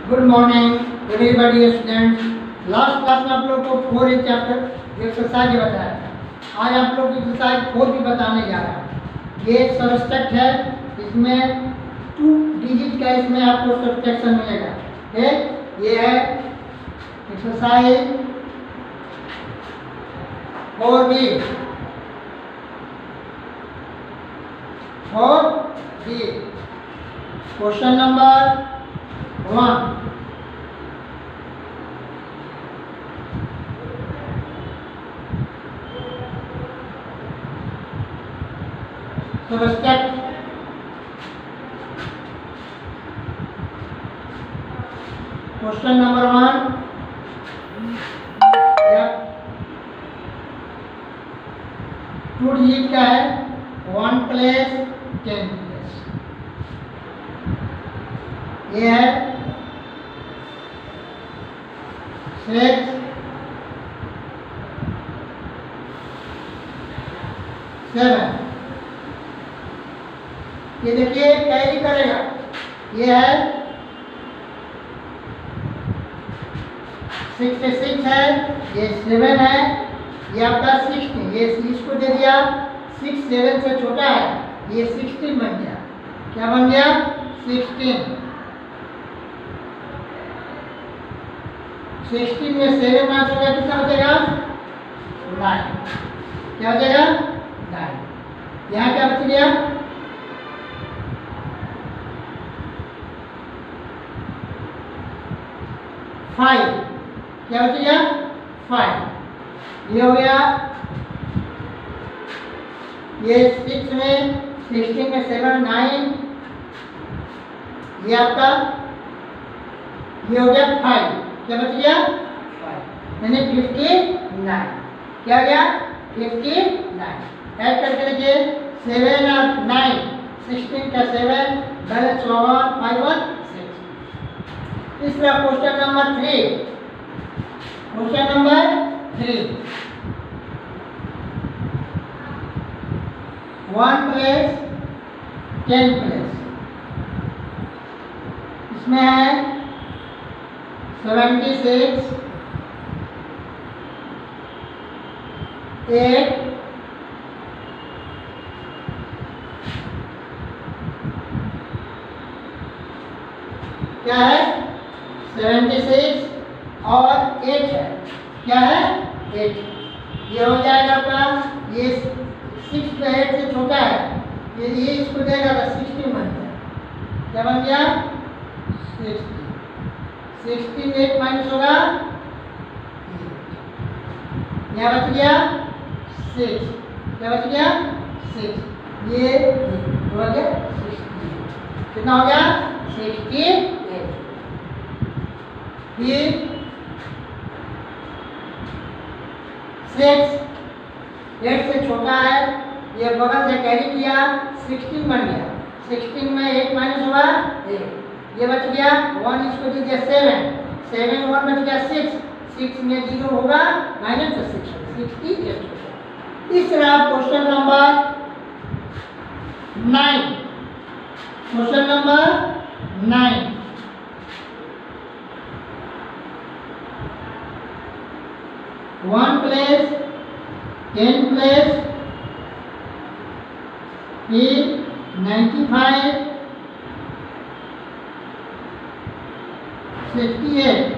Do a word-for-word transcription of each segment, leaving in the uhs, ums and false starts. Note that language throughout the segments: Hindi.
Good morning everybody students. Last class में आप लोग को फोर ए चैप्टर एक्सरसाइज बताया था। आज आप लोग एक्सरसाइज फोर भी बताने जा रहा है। ये सब्सट्रैक्ट है, इसमें टू डिजिट का इसमें आपको सब्सट्रैक्शन मिलेगा। ठीक, ये है exercise four B four B question number one. Subtract question number one, two digit का है, वन प्लस टेन प्लस, ये है सिक्स सेवन। ये देखिए कैरी करेगा, ये है सिक्सटी सिक्स है, ये सेवन है, ये आपका सिक्सटीन, ये इसको दे दिया, सिक्स सेवन से छोटा है, ये सिक्सटीन बन गया। क्या बन गया? सिक्सटीन। सिक्सटीन में सेवन माइनस हो गया, कितना बचेगा? नाइन। क्या बचेगा? नाइन। यहाँ क्या बच गया? फाइव। क्या बच गया? फाइव। ये हो गया, ये सिक्स में, सिक्सटीन में सेवन, नाइन, ये आपका ये हो गया फाइव। क्या बच गया? फाइव, यानी फिफ्टी नाइन। क्या हो गया? Fifty nine. ऐड करके देखिए, सेवन और नाइन, सिक्सटीन का seven, balance one, five one six. तीसरा question number three, question number three, one plus ten plus, इसमें है सेवेंटी सिक्स, एट, क्या है? सेवेंटी सिक्स और एट है। क्या है? एट। ये हो जाएगा आपका, ये सिक्स में एट से छोटा है, ये ये इसको देगा तो सिक्सटीन बन गया। क्या बन गया? सिक्सटीन। सिक्सटीन एट माइनस होगा, यहाँ बच गया सिक्स। क्या बच गया? सिक्स। ये हो गया सिक्सटीन। कितना हो गया? Sixty eight. फिर सिक्स एट से छोटा है, ये बगल से कैरी किया, सिक्सटीन बन गया। सिक्सटीन में एट माइनस हुआ एट, ये बच गया वन, इसको दे दिया सेवन, सेवन वन बच गया सिक्स, सिक्स में जीरो होगा माइनस तो सिक्स, सिक्सटी एट। तीसरा question number nine, question number nine, one plus ten plus, फिर ninety five, sixty eight,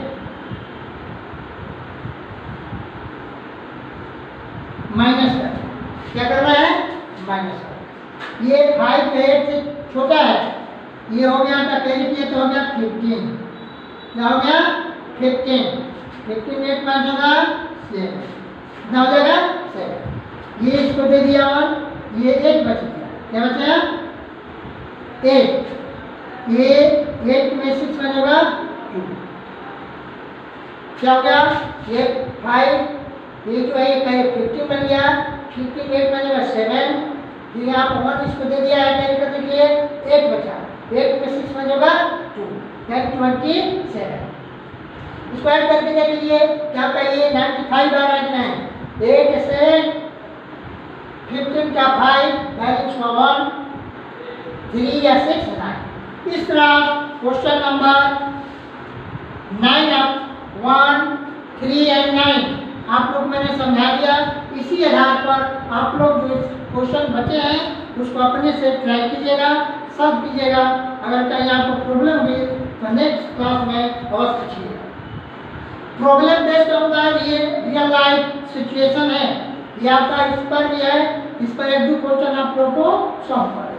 minus कर, क्या कर रहा है? माइनस कर। ये फाइव एट से छोटा है, ये हो गया था कैरी किया तो हो गया फिफ्टीन। क्या हो गया? फिफ्टीन। फिफ्टीन एट माइनस होगा सेवन, कितना हो जाएगा? सेवन। ये इसको दे दिया वन, ये एट बच गया। क्या बचा? एट। ये एट में सिक्स बनेगा टू। क्या हो गया? ये फाइव, ये जो है ये फिफ्टीन बन गया, फिफ्टीन एट बनेगा सेवन, फिर यहाँ पर वन इसको दे दिया है कैरी करने के लिए, एट बचा, एट में सिक्स बनेगा टू, यानी ट्वेंटी सेवन। इसको ऐड करके देख लीजिए, क्या कहिए? नाइन्टी फाइव आ रहा है कि नहीं? एट से फिफ्टीन का फाइव, बैलेंस वन, थ्री या सिक्स नाइन। तीसरा question number nine up, one, three and nine आप लोग मैंने समझा दिया। इसी आधार पर आप लोग जो क्वेश्चन बचे हैं उसको अपने से ट्राई कीजिएगा, सब कीजिएगा। अगर कहीं आपको प्रॉब्लम हुई तो नेक्स्ट क्लास में अवश्य पूछिएगा। प्रॉब्लम बेस्ड होता है, ये रियल लाइफ सिचुएशन है, ये आपका इस पर भी है, इस पर एक दो क्वेश्चन आप लोग को सॉल्व करें।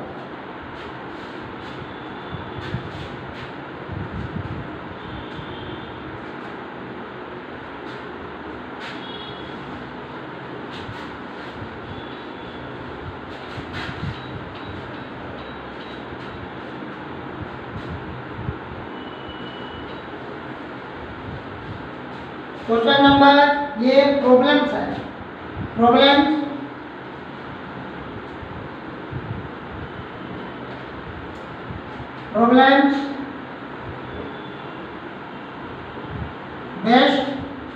क्वेश्चन नंबर, ये प्रॉब्लम्स है, problems problems based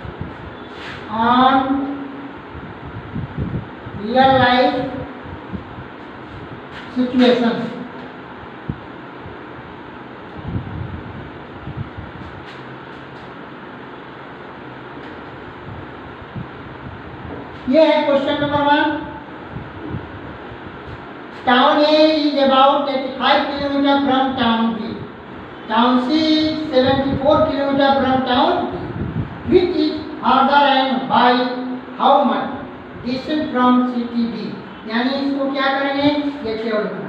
on real life situation. ये है question number one. Town A is about eighty-five kilometre from town B, town C seventy-four kilometre from town B, which is farther and by how much distance from city B। यानी इसको क्या करेंगे, ये टेबल बनाएंगे।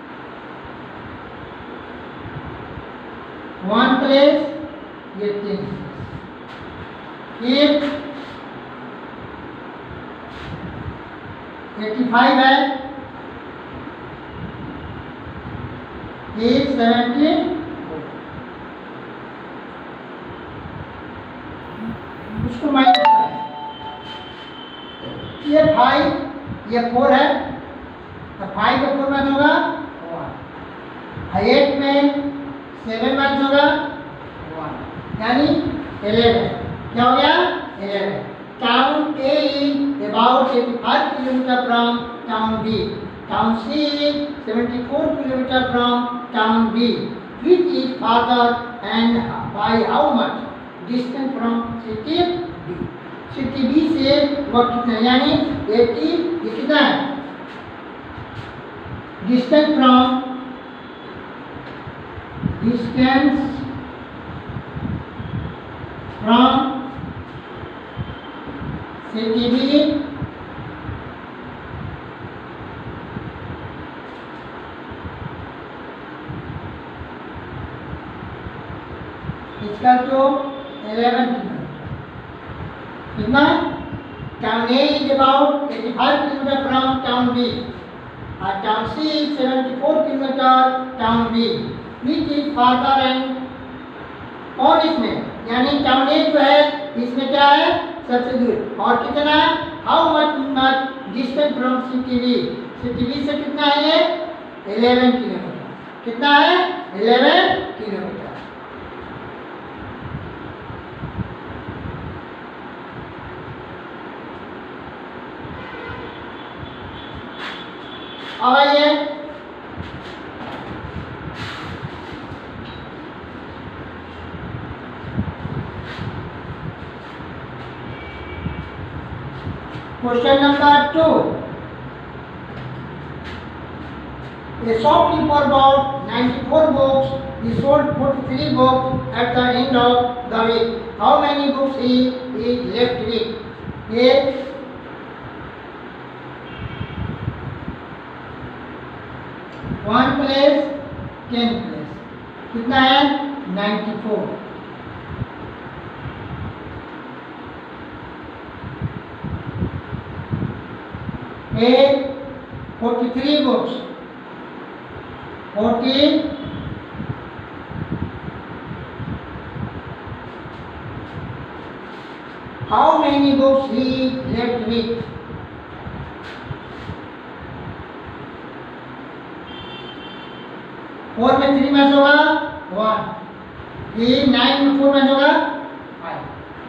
वन प्लेस, ये तीन, फिर eighty-five है, एक seventy, उसको माइनस करें, ये फाइव, ये फोर है, तो फाइव का फोर माइनस होगा वन, एट में सेवन माइनस होगा वन, यानी इलेवन। क्या हो गया, eleven. Town A is about eighty-five kilometre from town B, town C is seventy-four kilometre from town B, which is farther and by how much distance from city B। City B से वह कितना, यानी अस्सी, ये कितना है, distance from, distance from city B इसका तो इलेवन किलोमीटर, कितना, town A is about eighty-five kilometre from town B, और town C is seventy-four kilometre town B, which is farther and, और इसमें यानी टाउन ए जो है इसमें क्या है, सबसे दूर, और कितना है, how much much distance from city B, city B से कितना है ये, इलेवन किलोमीटर, कितना है, इलेवन किलोमीटर। अब आइए question number two. A shopkeeper bought ninety-four books. He sold forty-three books at the end of the week. How many books he is left with? A, one plus ten plus कितना है, ninety-four। A, forty-three books, forty, how many books he left with? Four में थ्री में होगा वन, ये नाइन में फोर में होगा फाइव।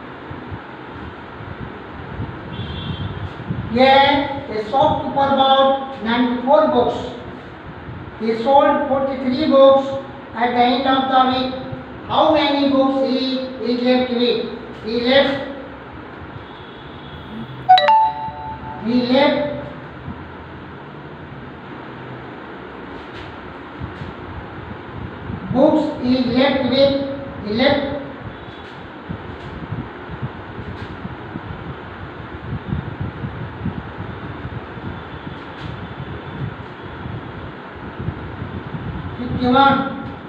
ये a shopkeeper bought ninety-four books. He sold forty-three books at the end of the week. How many books he is left with, he left he left books is left with, he left fifty-one,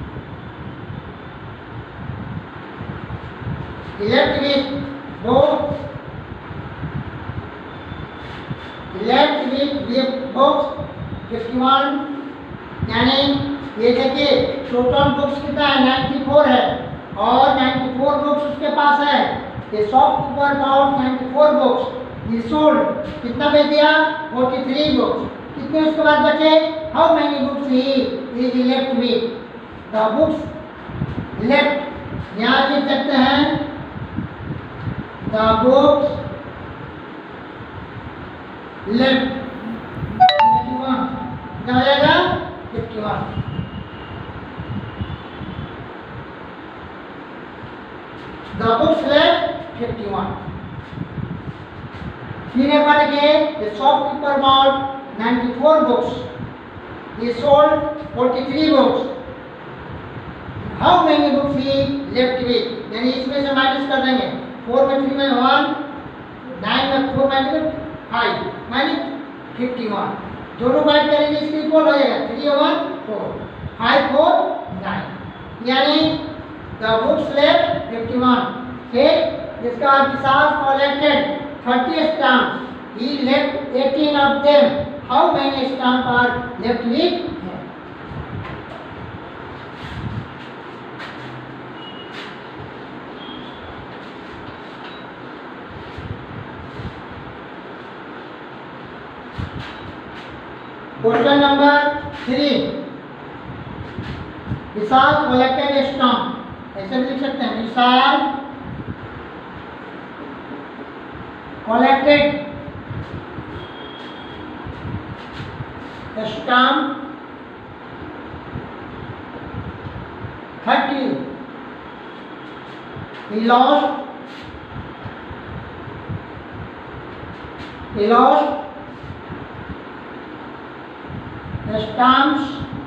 he left with both, left with books इक्यावन, यानी ये देखिए टोटल बुक्स कितना है चौरानवे है और चौरानवे बुक्स उसके पास है। ये शॉपकीपर अबाउट चौरानवे बुक्स, ये सोल्ड कितना बेच दिया तैंतालीस बुक्स। कितने उसके बाद बचे, how many books he is left with, the books left, यहाँ लिख सकते हैं द बुक्स लेफ्ट इक्यावन, क्या हो जाएगा इक्यावन। द बुक्स लेफ्ट इक्यावन। फिर एक बार देखिए, द शॉपकीपर बॉट चौरानवे बुक्स, he sold तैंतालीस books, how many books he left with, यानी इसमें से माइनस कर देंगे, फोर में थ्री में वन, नाइन में फोर में फाइव माइनस इक्यावन, दोनों बाइट करेंगे इसके इक्वल हो जाएगा, three one four, five four nine, यानी द बुक्स लेफ्ट इक्यावन। फिर इसका Vishal collected thirty stamps, he left eighteen of them, how many stamps are left with him? Question number three, Vishal collected stamp, ऐसे भी लिख सकते हैं, Vishal collected stamp thirty, he lost, he lost stamps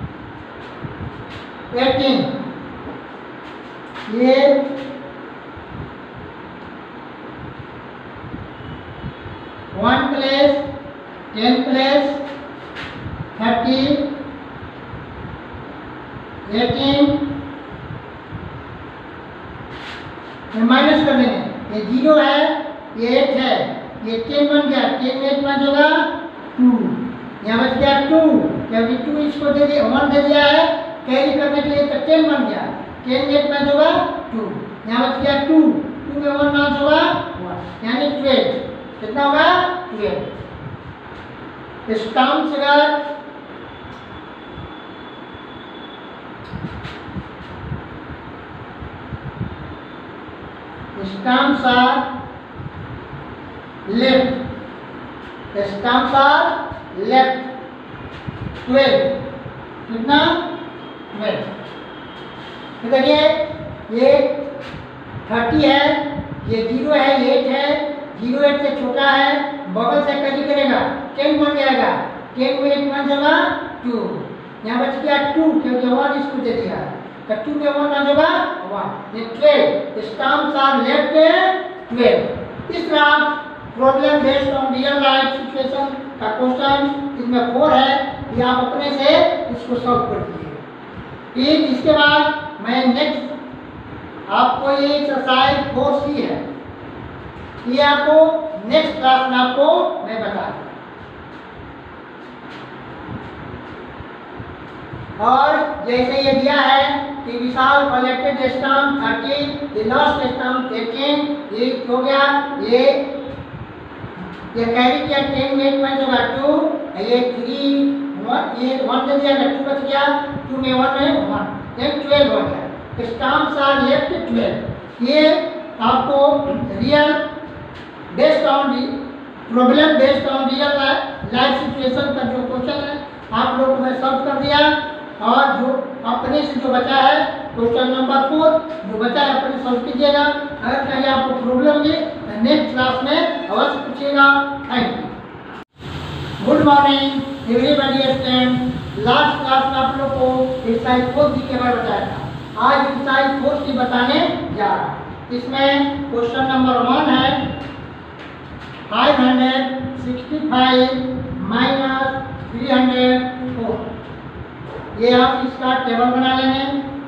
eighteen, ये one place, ten place, thirty, eighteen, minus कर देंगे, ये जीरो है, ये एट है, ये टेन बन गया, टेन में एट बन जाएगा टू, यहाँ बच गया टू, क्योंकि टू इसको दे दिया, वन दे दिया है कैरी करने के लिए, तो टेन बन गया, टेन में एट बन जाएगा टू, यहाँ बच गया टू, टू में वन बन जाएगा वन, यानी ट्वेल्व, कितना होगा ट्वेल्व। स्टाम्प्स अगर stamps are left, stamps are left twelve, कितना ट्वेल्व। तो देखिए ये थर्टी है, ये जीरो है, ये एट है, जीरो एट से छोटा है, बगल से कैरी करेगा, टेन बन जाएगा, टेन में एट बन जाएगा टू, यहाँ बच गया टू क्योंकि वन इसको दे दिया है, तो टू में वन बन जाएगा वन, ये twelve, stamps are left twelve. इस तरह problem based on real life situation का क्वेश्चन इसमें फोर है, ये आप अपने से इसको सॉल्व कर दीजिए। फिर इसके बाद मैं नेक्स्ट आपको ये एक्सरसाइज फोर सी है, ये आपको नेक्स्ट क्लास में आपको मैं बता दूँ। और जैसे ये दिया है कि Vishal collected stamp thirty, last stamp eighteen, ये हो गया, ये ये कैरी किया टेन में में जो टू, ये थ्री वन, ये वन दे दिया टू बच गया, टू में वन है वन, देन ट्वेल्व हो गया। Stamps are left twelve. ये आपको real based on problem based on real life situation का जो क्वेश्चन है आप लोग को मैं सॉल्व कर दिया, और जो अपने से जो बचा है क्वेश्चन नंबर फोर जो बचा है अपने सॉल्व कीजिएगा। अगर कहीं आपको प्रॉब्लम होगी तो नेक्स्ट क्लास में अवश्य पूछिएगा। Thank you. Good morning everybody student. Last class में आप लोग को एक्सरसाइज फोर डी के बारे में बताया था। आज एक्सरसाइज फोर डी बताने जा रहा हूँ। इसमें क्वेश्चन नंबर वन है five hundred sixty five minus three hundred four. ये आप इसका टेबल बना लेंगे।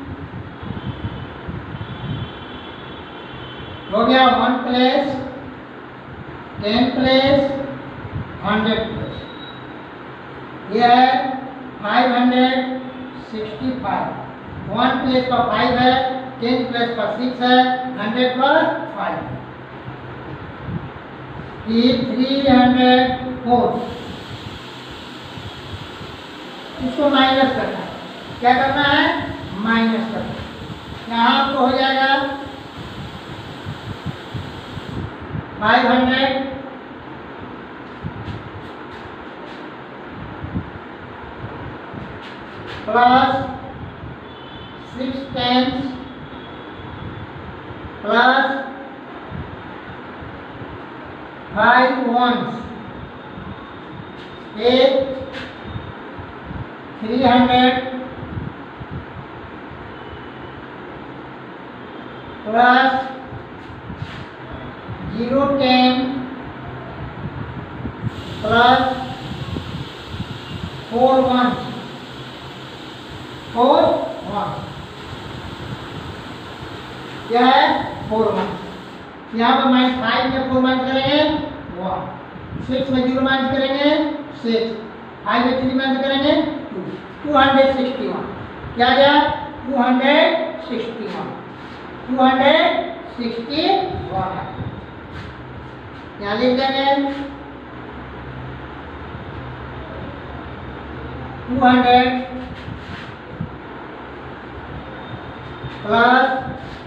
हो गया one place, ten place, hundred place. ये है five hundred sixty five. One place पर फाइव है, टेन प्लेस पर सिक्स है, हंड्रेड पर फाइव है। थ्री हंड्रेड फोर इसको माइनस करना है। क्या करना है? माइनस करना है। यहाँ आपको हो जाएगा five hundred plus six tens plus five ones eight three hundred plus zero ten plus four one four one क्या है? Four one. यहाँ पर माइनस फाइव में फोर माइनस करेंगे वन, सिक्स में जीरो माइनस करेंगे सिक्स, फाइव में थ्री माइनस करेंगे two, two hundred sixty one. क्या गया? Two hundred sixty one, two hundred sixty one है। यहाँ लिख देंगे two hundred plus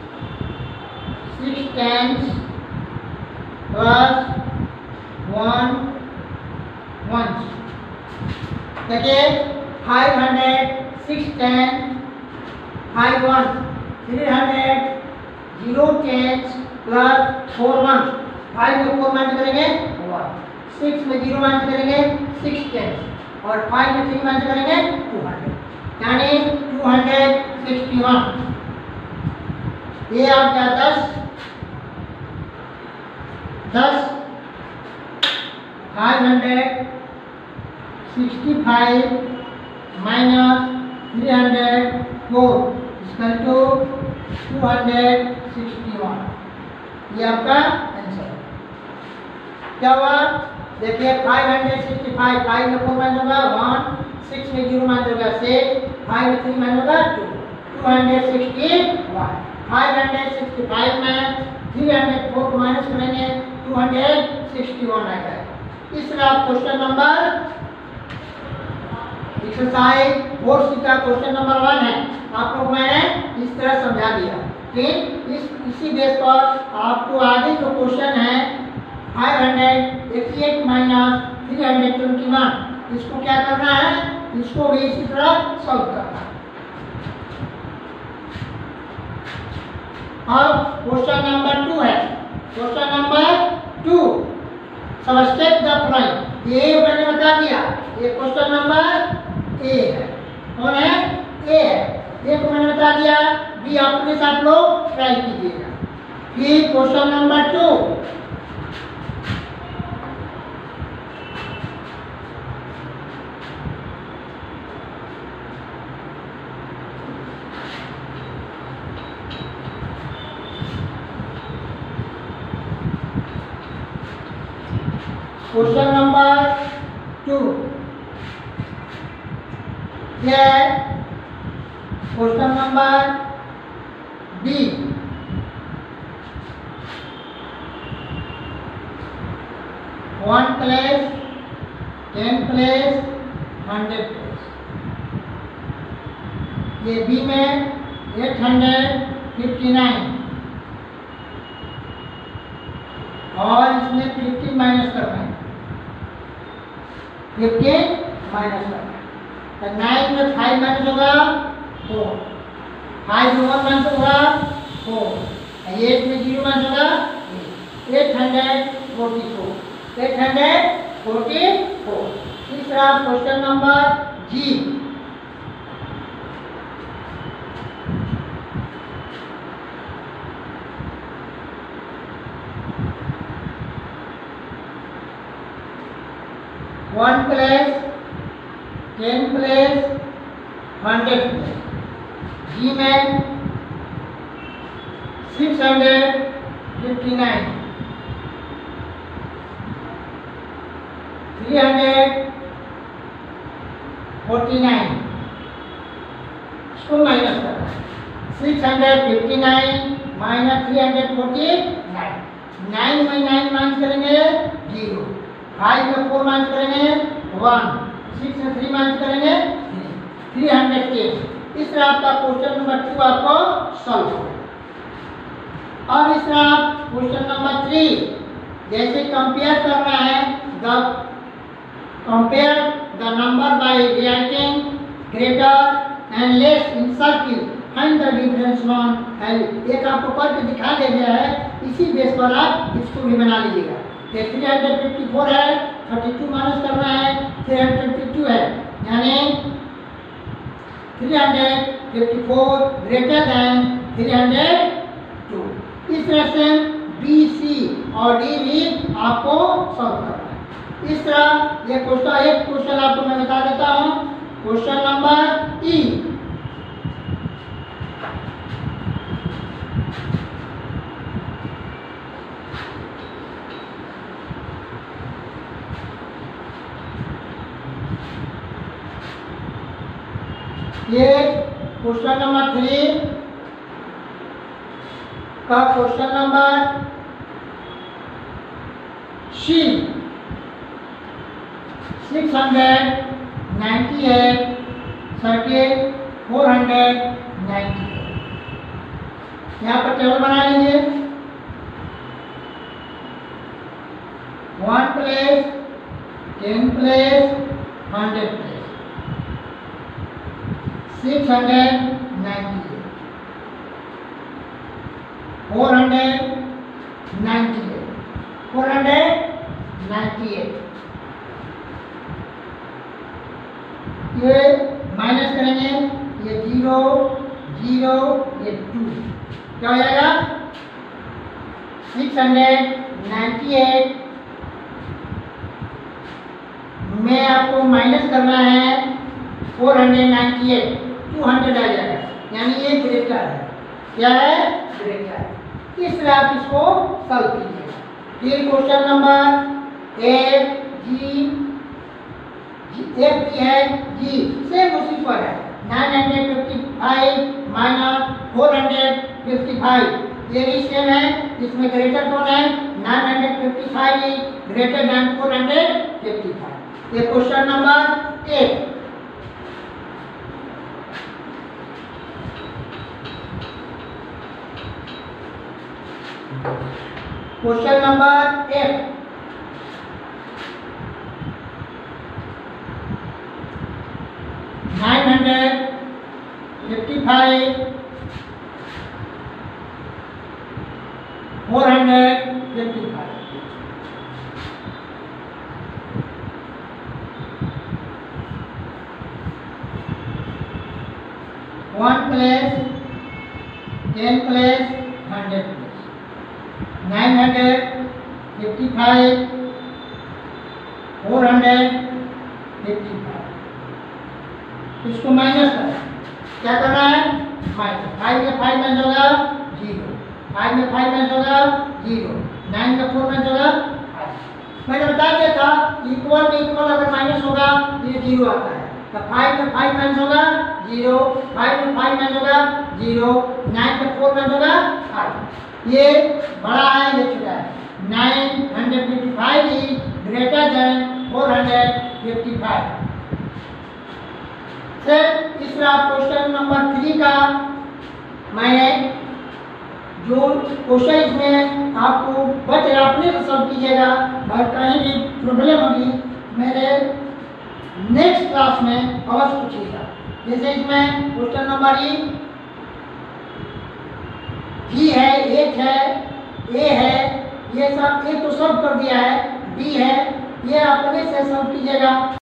six tens plus one one. देखिए five hundred six ten five one three hundred zero ten plus four one. Five में फोर माइनस करेंगे वन, सिक्स में जीरो माइनस करेंगे सिक्स टेन और फाइव में थ्री माइनस करेंगे टू हंड्रेड यानी टू हंड्रेड सिक्सटी वन। ये आप क्या दस दस five hundred sixty five minus three hundred four इसका two two hundred sixty one. ये आपका आंसर है। क्या हुआ? देखिए five hundred sixty five, five में फोर माइनस होगा वन, सिक्स में जीरो माइनस होगा सिक्स, फाइव में थ्री माइनस होगा two, two hundred sixty one. Five hundred sixty five में थ्री हंड्रेड फोर को माइनस करेंगे टू हंड्रेड सिक्सटी वन आएगा। इस तरह आप question number exercise four C का क्वेश्चन नंबर वन है आप लोग मैंने इस तरह समझा दिया। ठीक, इस इसी बेस पर आपको आगे जो क्वेश्चन है five hundred eighty eight minus three hundred twenty one, इसको क्या करना है? इसको भी इसी तरह सॉल्व करना है। अब क्वेश्चन नंबर टू है। क्वेश्चन नंबर टू सब स्टेप द फॉलोइंग। ये मैंने बता दिया, ये क्वेश्चन नंबर ए है। कौन है? ए है। ए को मैंने बता दिया, बी अपने साथ लोग ट्राई कीजिएगा। फिर question number two question number two ये question number B. One place, ten place, hundred place. ये बी में एट हंड्रेड फिफ्टी नाइन और इसमें फिफ्टी माइनस करना है, फिफ्टीन माइनस करना है। तो नाइन में फाइव माइनस होगा फोर, फाइव में वन वन होगा फोर, एट में जीरो वन होगा eight hundred forty four, eight hundred forty four. तीसरा question number G, one place, ten place, hundred place, G में six hundred fifty nine, three hundred forty nine, इसको माइनस करना है, six hundred fifty nine minus three hundred forty nine, nine में नाइन माइनस करेंगे जीरो, फाइव में फोर माइनस करेंगे वन, सिक्स में थ्री माइनस करेंगे थ्री, थ्री हंड्रेड टेन। इस तरह आपका क्वेश्चन नंबर टू आपको सॉल्व हो। अब इस तरह क्वेश्चन नंबर थ्री, जैसे कंपेयर करना है, the compare the number by writing greater and less in circle find the difference one है। एक आपको करके दिखा दिया गया है, इसी बेस पर आप इसको भी बना लीजिएगा। थ्री हंड्रेड फिफ्टी फोर है, थर्टी टू माइनस करना है, थ्री हंड्रेड फिफ्टी टू है, यानी three hundred fifty four greater than three hundred two. इस तरह से बी, सी और डी भी आपको सॉल्व करना है। इस तरह ये क्वेश्चन, एक क्वेश्चन आपको मैं बता देता हूँ, क्वेश्चन नंबर ई, ये क्वेश्चन नंबर थ्री का question number C, six hundred ninety eight circuit four hundred ninety eight. यहाँ पर टेबल बना लीजिए, one place, ten place, hundred place, six hundred ninety eight, four hundred ninety eight, four hundred ninety eight. ये माइनस करेंगे, ये जीरो जीरो, ये टू, क्या हो जाएगा सिक्स हंड्रेड नाइन्टी एट में आपको माइनस करना है four hundred ninety eight, two hundred आ जाएगा, यानी ये ग्रेटर है। क्या है? ग्रेटर। इस तरह आप इसको सॉल्व कीजिएगा। फिर क्वेश्चन नंबर ए, जी, एक भी है, जी सेम उसी पर है, nine hundred fifty five minus four hundred fifty five, ये भी सेम है। इसमें ग्रेटर कौन है? Nine hundred fifty five greater than four hundred fifty five. ये क्वेश्चन नंबर एक। क्वेश्चन नंबर एक, nine hundred fifty five four hundred fifty five, one place, ten place, hundred place, nine hundred fifty five four hundred fifty five. इसको माइनस करना है, क्या करना है? माइनस। फाइव में फाइव माइनस होगा जीरो, फाइव में फाइव माइनस होगा जीरो, नाइन में फोर माइनस होगा फाइव। मैंने बता दिया था इक्वल में इक्वल अगर माइनस होगा तो ये जीरो आता है। तो फाइव में फाइव माइनस होगा जीरो, फाइव में फाइव माइनस होगा जीरो, नाइन में फोर माइनस होगा फाइव। ये बड़ा है, ये छोटा है। Nine hundred fifty five is greater than four hundred fifty five. Sir इस तरह क्वेश्चन नंबर थ्री का मैंने जो क्वेश्चन इसमें आपको बच रहा अपने से सॉल्व कीजिएगा, और कहीं भी प्रॉब्लम होगी मेरे नेक्स्ट क्लास में अवश्य पूछिएगा। जैसे इसमें क्वेश्चन नंबर ई, जी है, एच है, ए है, ये सब ए तो सब कर दिया है, डी है, ये अपने से सब कीजिएगा।